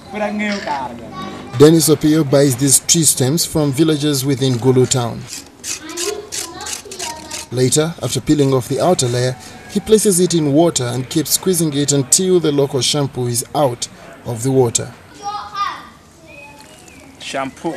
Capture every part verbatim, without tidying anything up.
Denis Opiyo buys these tree stems from villagers within Gulu town. Later, after peeling off the outer layer, he places it in water and keeps squeezing it until the local shampoo is out of the water. Shampoo.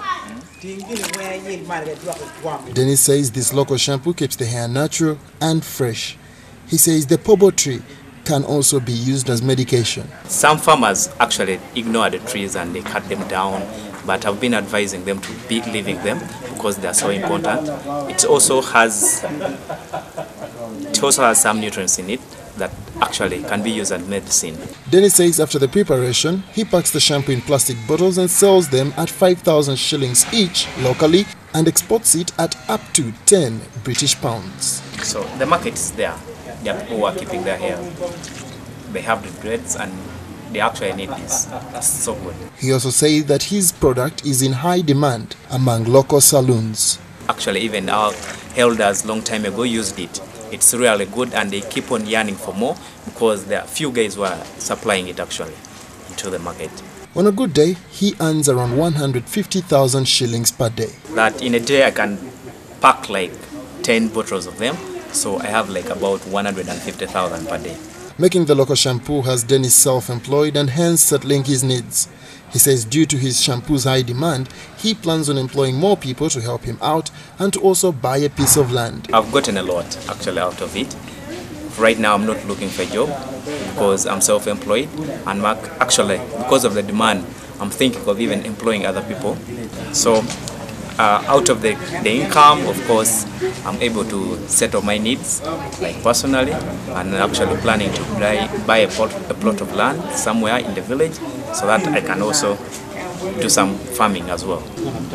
Denis says this local shampoo keeps the hair natural and fresh. He says the P O B O tree can also be used as medication. Some farmers actually ignore the trees and they cut them down, but I've been advising them to be leaving them because they are so important. It also has it also has some nutrients in it that actually can be used as medicine. Denis says after the preparation, he packs the shampoo in plastic bottles and sells them at five thousand shillings each locally and exports it at up to ten British pounds. So the market is there. There are people who are keeping their hair. They have the dreads and they actually need this. That's so good. He also says that his product is in high demand among local saloons. Actually, even our elders long time ago used it. It's really good and they keep on yearning for more because there are few guys who are supplying it actually into the market. On a good day, he earns around one hundred fifty thousand shillings per day. That in a day I can pack like ten bottles of them. So I have like about one hundred fifty thousand per day. Making the local shampoo has Denis self-employed and hence settling his needs. He says due to his shampoo's high demand, he plans on employing more people to help him out and to also buy a piece of land. I've gotten a lot actually out of it. Right now I'm not looking for a job because I'm self-employed and actually because of the demand I'm thinking of even employing other people. So uh, out of the, the income, of course, I'm able to settle my needs like personally and actually planning to buy, buy a, plot, a plot of land somewhere in the village so that I can also do some farming as well.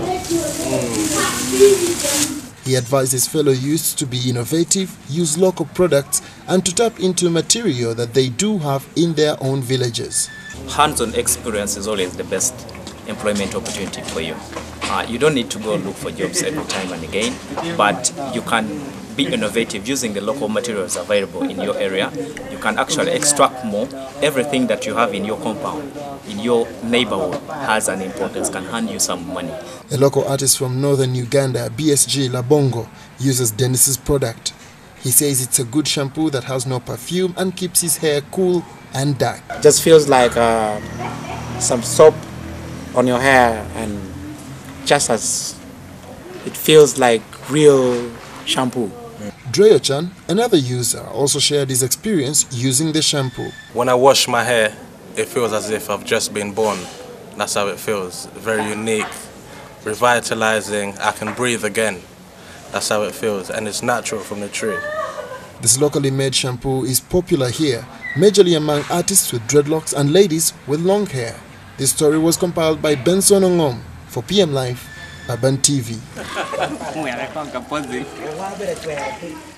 He advises fellow youths to be innovative, use local products and to tap into material that they do have in their own villages. Hands-on experience is always the best employment opportunity for you. Uh, you don't need to go look for jobs every time and again, but you can be innovative using the local materials available in your area. You can actually extract more. Everything that you have in your compound, in your neighborhood, has an importance, can hand you some money. A local artist from northern Uganda, B S G Labongo, uses Denis's product. He says it's a good shampoo that has no perfume and keeps his hair cool and dark. Just feels like uh, some soap on your hair, and just as it feels like real shampoo. Dreyochan, another user, also shared his experience using the shampoo. When I wash my hair, it feels as if I've just been born. That's how it feels. Very unique, revitalizing. I can breathe again. That's how it feels, and it's natural from the tree. This locally made shampoo is popular here, majorly among artists with dreadlocks and ladies with long hair. This story was compiled by Benson Ongom for P M Live, Urban T V.